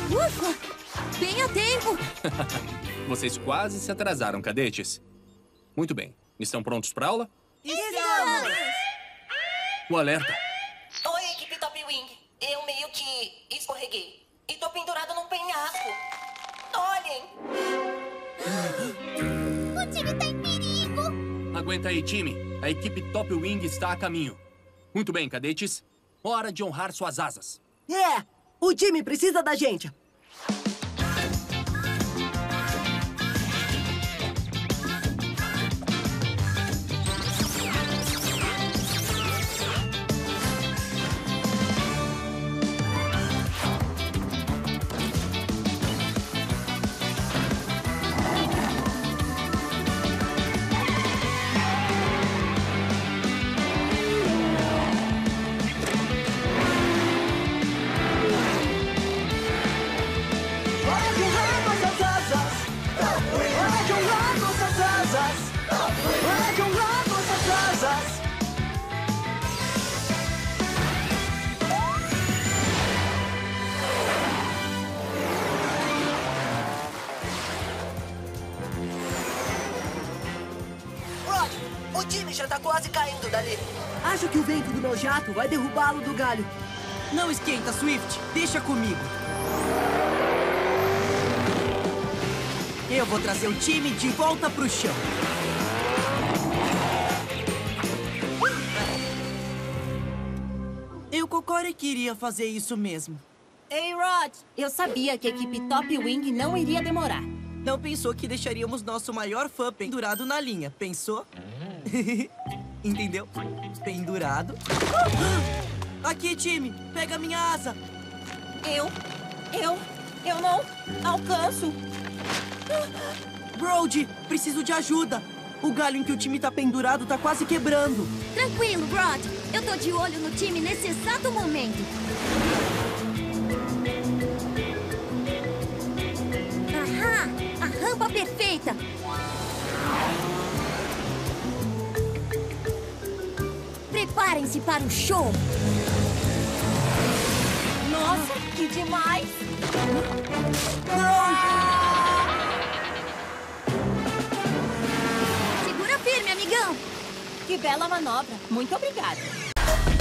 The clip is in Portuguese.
Ufa! Bem a tempo! Vocês quase se atrasaram, cadetes. Muito bem. Estão prontos para aula? Estamos! O alerta. Oi, equipe Top Wing. Eu meio que escorreguei. E tô pendurado num penhasco. Olhem! O time tá em perigo! Aguenta aí, time. A equipe Top Wing está a caminho. Muito bem, cadetes. Hora de honrar suas asas. O time precisa da gente. Rod, o time já tá quase caindo dali. Acho que o vento do meu jato vai derrubá-lo do galho. Não esquenta, Swift. Deixa comigo. Eu vou trazer o time de volta pro chão. Eu Kokori queria fazer isso mesmo. Ei, Rod! Eu sabia que a equipe Top Wing não iria demorar. Não pensou que deixaríamos nosso maior fã pendurado na linha, pensou? Entendeu? Pendurado. Aqui, time! Pega minha asa! Eu não alcanço. Brody, preciso de ajuda! O galho em que o time tá pendurado tá quase quebrando. Tranquilo, Rod. Eu tô de olho no time nesse exato momento. Ahá! A rampa perfeita! Preparem-se para o show! Nossa, que demais! Segura firme, amigão! Que bela manobra! Muito obrigada!